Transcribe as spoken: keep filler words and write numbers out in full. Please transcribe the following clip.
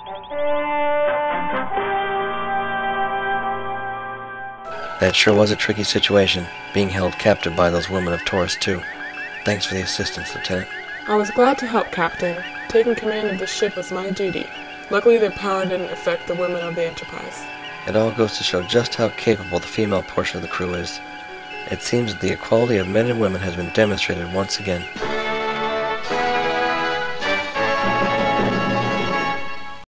That sure was a tricky situation, being held captive by those women of Taurus, too. Thanks for the assistance, Lieutenant. I was glad to help, Captain. Taking command of the ship was my duty. Luckily, their power didn't affect the women of the Enterprise. It all goes to show just how capable the female portion of the crew is. It seems that the equality of men and women has been demonstrated once again.